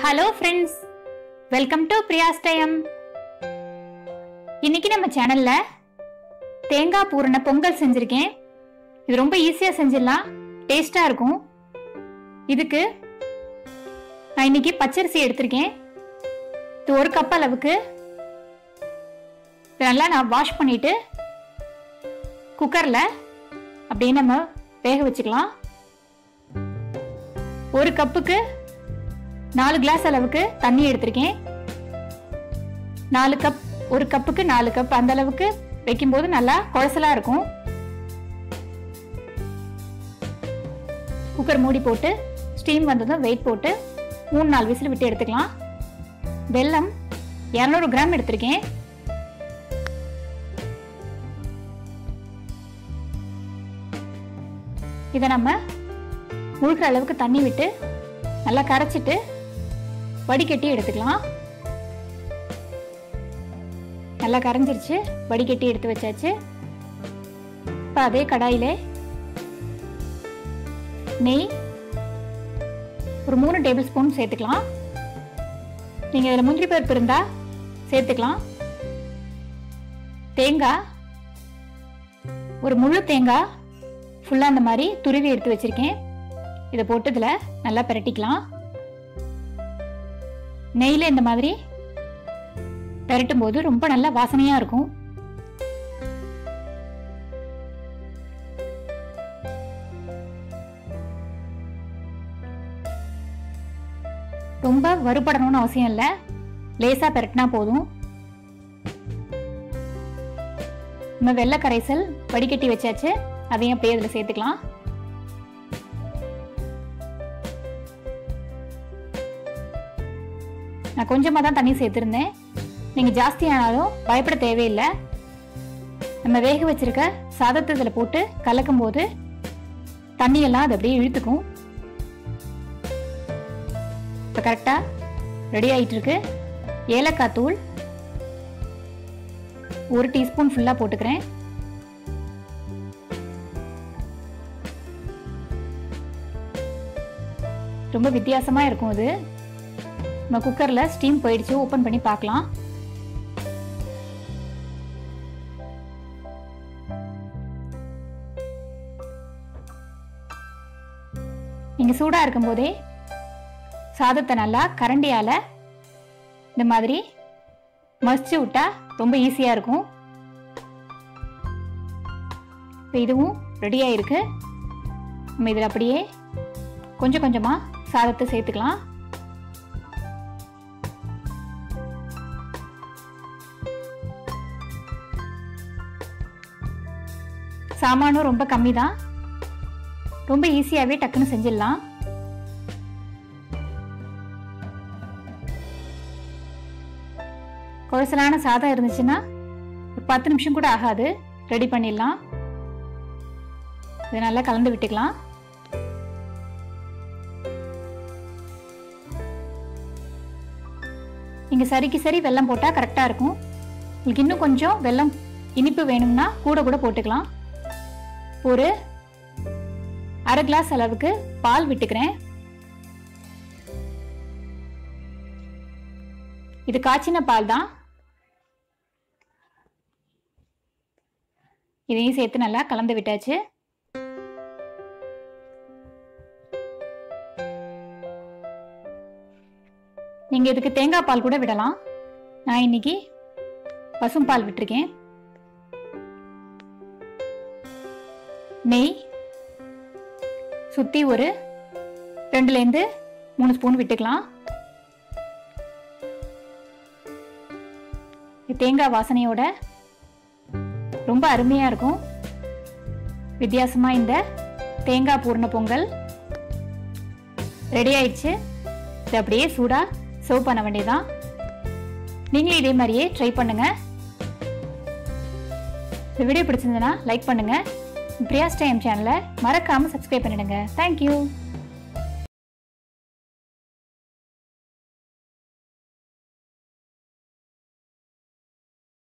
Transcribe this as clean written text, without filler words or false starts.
Hello friends, welcome to Priya's time. இன்னைக்கு நம்ம சேனல்ல தேங்காய் பூரண பொங்கல் செஞ்சிருக்கேன். இது ரொம்ப ஈஸியா செஞ்சிடலாம், டேஸ்டா இருக்கும். இதுக்கு நான் இன்னைக்கு பச்சரிசி எடுத்திருக்கேன். இது 1 கப் அளவுக்கு. நல்லா நான் வாஷ் பண்ணிட்டு குக்கர்ல அப்படியே நம்ம வேக வச்சுக்கலாம். 1 கப்புக்கு 4 கிளாஸ் அளவுக்கு தண்ணி எடுத்திருக்கேன். 1 கப்புக்கு 4 கப் அந்த அளவுக்கு வைக்கும்போது நல்லா குழசலா இருக்கும். குக்கர் மூடி போட்டு ஸ்டீம் வந்ததும் வெயிட் போட்டு 3-4 விசில் விட்டு எடுத்துக்கலாம். வெல்லம் 200 கிராம் எடுத்திருக்கேன். இதை நம்ம முழுகிற அளவுக்கு தண்ணி விட்டு நல்லா கரைச்சிட்டு வடிகட்டி எடுத்துக்கலாம். நல்லா கரைஞ்சிருச்சு, வடிகட்டி எடுத்து வச்சாச்சு. இப்போ அதே கடாயிலே நெய் ஒரு 3 டேபிள் ஸ்பூன் சேர்த்துக்கலாம். நீங்கள் இதில் முந்திரி பருப்பு இருந்தால் சேர்த்துக்கலாம். தேங்காய் ஒரு முழு தேங்காய் ஃபுல்லாக அந்த மாதிரி துருவி எடுத்து வச்சிருக்கேன். இதை போட்டு இதில் நல்லா பிரட்டிக்கலாம். நெய்யில் இந்த மாதிரி பிரட்டும் போது ரொம்ப நல்லா வாசனையா இருக்கும். ரொம்ப வறுபடணும்னு அவசியம் இல்லை, லேசா பிரட்டினா போதும். நம்ம வெள்ளை கரைசல் வடிகட்டி வச்சாச்சு, அதையும் அப்படியே இதில் சேர்த்துக்கலாம். நான் கொஞ்சமாக தான் தண்ணி சேர்த்துருந்தேன். நீங்கள் ஜாஸ்தியானாலும் பயப்பட தேவையில்லை. நம்ம வேக வச்சிருக்க சாதத்தை இதில் போட்டு கலக்கும் போது தண்ணியெல்லாம் அது அப்படியே இழுத்துக்கும். இப்போ கரெக்டாக ரெடி ஆகிட்டு இருக்கு. ஏலக்காய் தூள் 1 டீஸ்பூன் ஃபுல்லாக போட்டுக்கிறேன். ரொம்ப வித்தியாசமாக இருக்கும் இது. நம்ம குக்கரில் ஸ்டீம் போயிடுச்சு, ஓப்பன் பண்ணி பார்க்கலாம். நீங்கள் சூடாக இருக்கும் போதே சாதத்தை நல்லா கரண்டியால் இந்த மாதிரி மசிச்சு விட்டா ரொம்ப ஈஸியாக இருக்கும். இப்போ இதுவும் ரெடியாக இருக்கு. நம்ம இதில் அப்படியே கொஞ்சம் கொஞ்சமாக சாதத்தை சேர்த்துக்கலாம். சாமானும் ரொம்ப கம்மி தான், ரொம்ப ஈஸியாகவே டக்குன்னு செஞ்சிடலாம். குழசலான சாதம் இருந்துச்சுன்னா ஒரு 10 நிமிஷம் கூட ஆகாது, ரெடி பண்ணிடலாம். இதை நல்லா கலந்து விட்டுக்கலாம். நீங்கள் சரிக்கு சரி வெல்லம் போட்டால் கரெக்டாக இருக்கும். உங்களுக்கு இன்னும் கொஞ்சம் வெல்லம் இனிப்பு வேணும்னா கூட போட்டுக்கலாம். ஒரு 1/2 கிளாஸ் அளவுக்கு பால் விட்டுக்கிறேன். இது காய்ச்சின பால் தான். இதையும் சேர்த்து நல்லா கலந்து விட்டாச்சு. நீங்க இதுக்கு தேங்காய் பால் கூட விடலாம். நான் இன்னைக்கு பசும்பால் விட்டுருக்கேன். நெய் சுத்தி ஒரு 2லேருந்து 3 ஸ்பூன் விட்டுக்கலாம். தேங்காய் வாசனையோட ரொம்ப அருமையா இருக்கும். வித்தியாசமா இந்த தேங்காய் பூரண பொங்கல் ரெடி ஆயிடுச்சு. இது அப்படியே சூடா சர்வ் பண்ண வேண்டியதான். நீங்களும் இதே மாதிரியே ட்ரை பண்ணுங்க. இந்த வீடியோ பிடிச்சிருந்ததுன்னா லைக் பண்ணுங்க. பிரியாஸ் டைம் சேனலை மறக்காம சப்ஸ்கிரைப் பண்ணிடுங்க. தேங்க்யூ.